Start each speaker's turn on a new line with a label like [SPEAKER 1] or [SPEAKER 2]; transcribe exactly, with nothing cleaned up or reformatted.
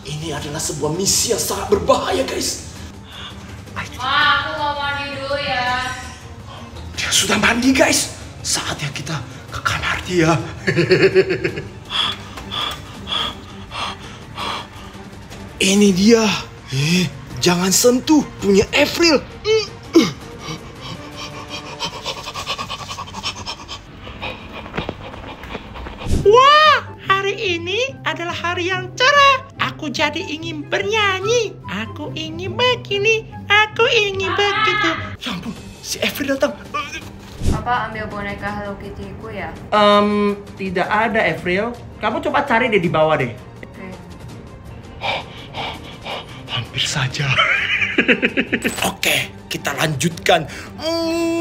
[SPEAKER 1] Ini adalah sebuah misi yang sangat berbahaya, guys.
[SPEAKER 2] Ma, aku mau mandi dulu ya.
[SPEAKER 1] Dia sudah mandi, guys. Saatnya kita ke kamar dia. Ini dia. Eh, jangan sentuh punya Avril.
[SPEAKER 3] Wah, hari ini adalah hari yang cerah. Aku jadi ingin bernyanyi. Aku ingin begini, aku ingin begitu.
[SPEAKER 1] Ya ampun, si Avril datang.
[SPEAKER 2] Papa ambil boneka Hello Kitty ku ya?
[SPEAKER 3] Um, tidak ada, Avril. Kamu coba cari deh di bawah deh.
[SPEAKER 2] Oke.
[SPEAKER 1] Hampir saja. Oke, kita lanjutkan. Hmm.